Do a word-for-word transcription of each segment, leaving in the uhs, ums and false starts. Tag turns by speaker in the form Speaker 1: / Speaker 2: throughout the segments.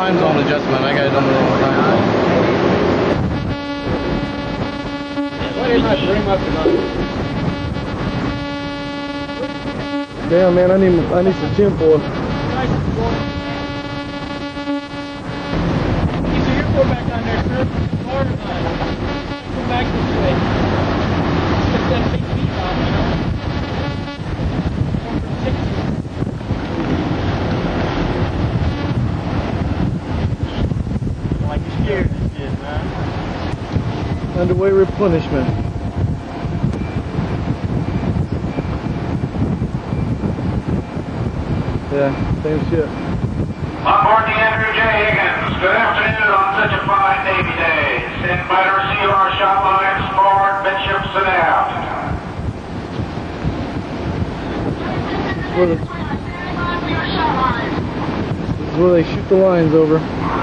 Speaker 1: time zone adjustment. I got it on the wrong time zone. Why didn't I bring up enough?
Speaker 2: Damn, man, I need I need some tinfoil.
Speaker 3: Nice and short. He's a airport back down there, sir. Car or not? Come back this way. Get that big feet on, you know. One for sixty. Like you're scared of this shit, man.
Speaker 2: Underway replenishment. Yeah, same shit.
Speaker 4: On board the Andrew J. Higgins. Good afternoon on such a fine Navy day. Stand by to receive our shot lines forward, midships and aft.
Speaker 2: This is where, the, this is where they shoot the lines over.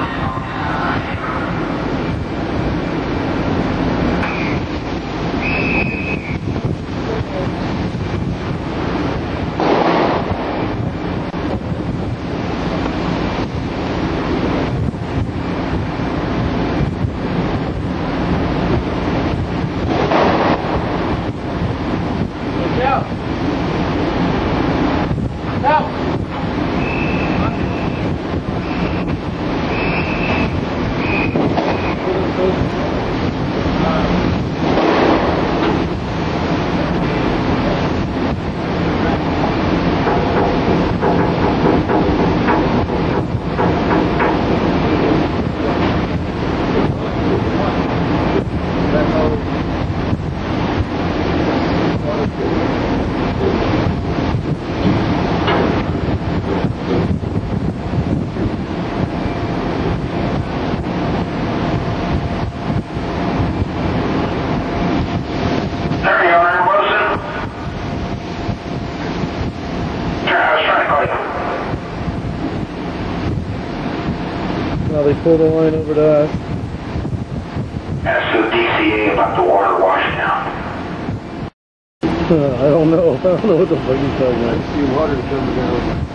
Speaker 2: Now they pull the line over to us.
Speaker 4: Ask the D C A about the water washdown.
Speaker 2: Uh, I don't know. I don't know what the fuck he's talking about. I see water coming down.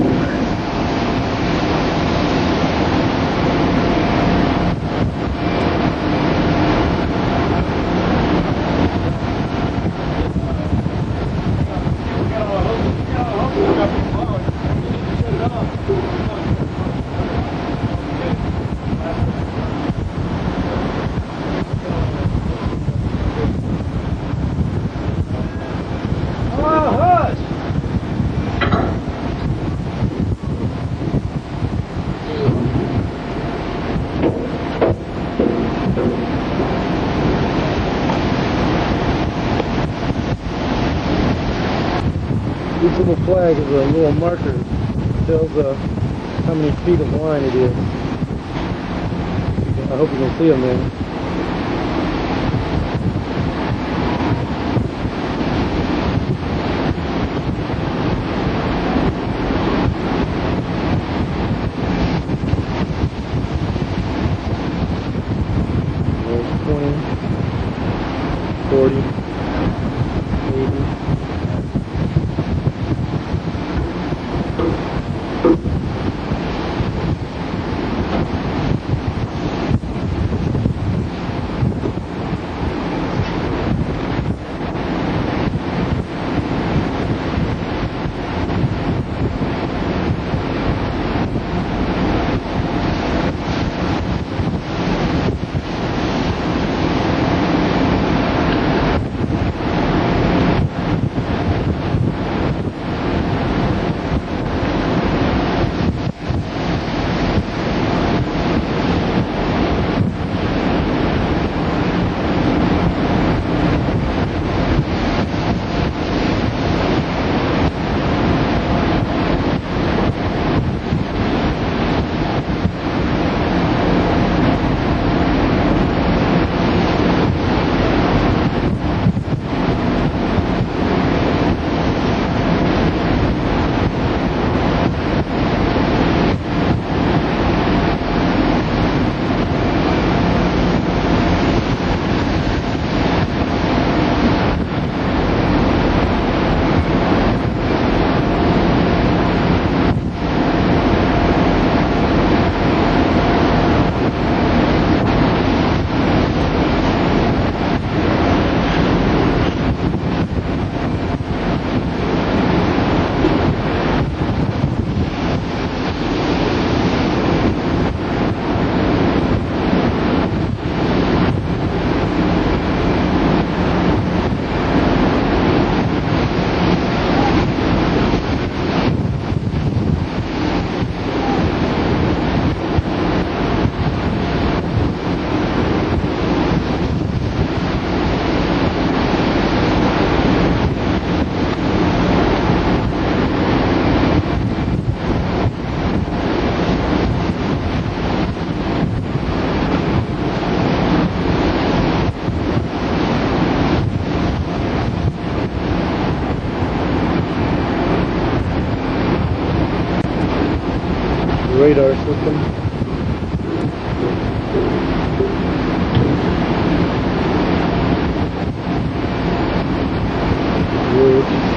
Speaker 2: This little flag is a little marker that tells uh, how many feet of line it is. I hope you can see them there. twenty, forty, eighty. radar system. Ridge.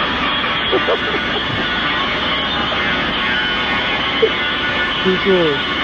Speaker 2: Too cool.